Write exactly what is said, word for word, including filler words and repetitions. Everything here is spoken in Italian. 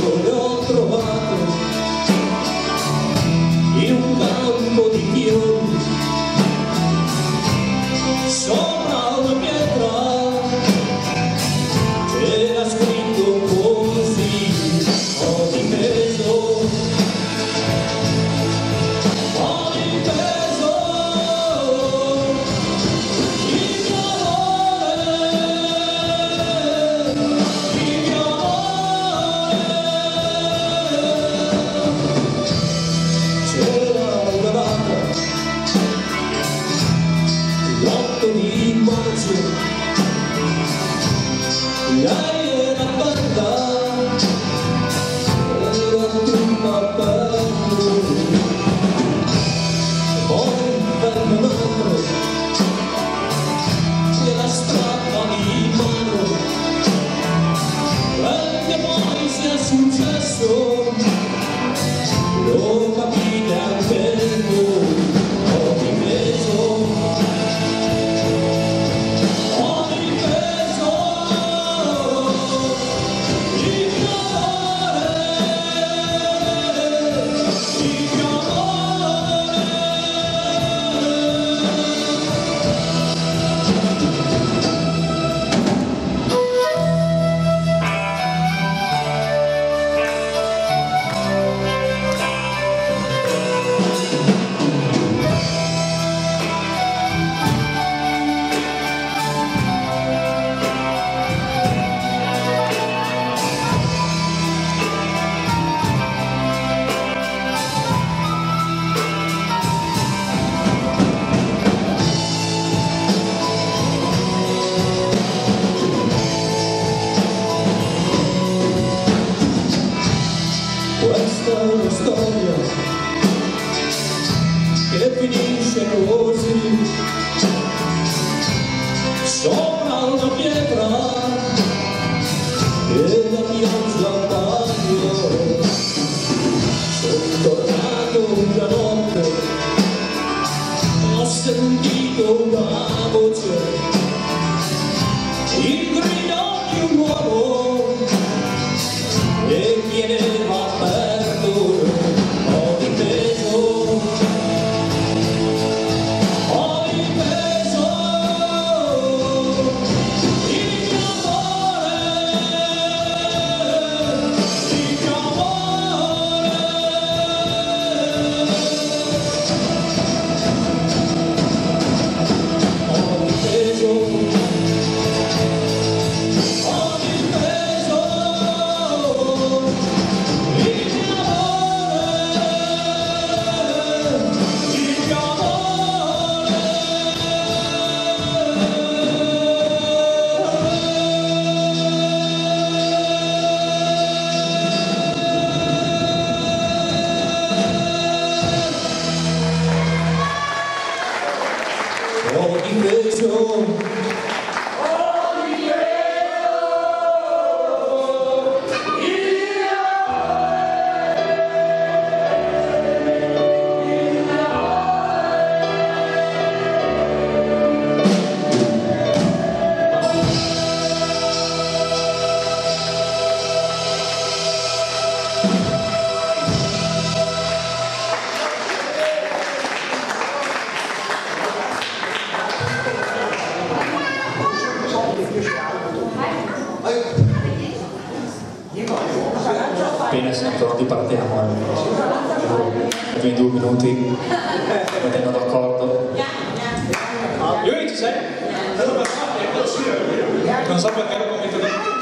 le ho trovate in un campo di fiori sopra una pietra c'era scritto così: ho difeso, ho difeso il mio amore, il mio amore. C'era una data, l'otto di maggio, lei era bella, era tutta bella. Poi per mia madre che la strappa di mano, quel che poi sia successo lo capite anche voi. Ho difeso, ho difeso il mio amore, il mio amore. Questa è una storia che finisce così: sopra una pietra e la pioggia al bagno. Sono tornato una notte, ho sentito una voce, il grido di un uomo e chiedeva perdono. Ho difeso, ho difeso il mio amore, il mio amore. Ho difeso, ho difeso il mio amore, il mio amore. Ho difeso. Appena siamo tornati partiamo, eh. Due due minuti, mettendo d'accordo. Lui ci sei? Non so perché l'ho convinto.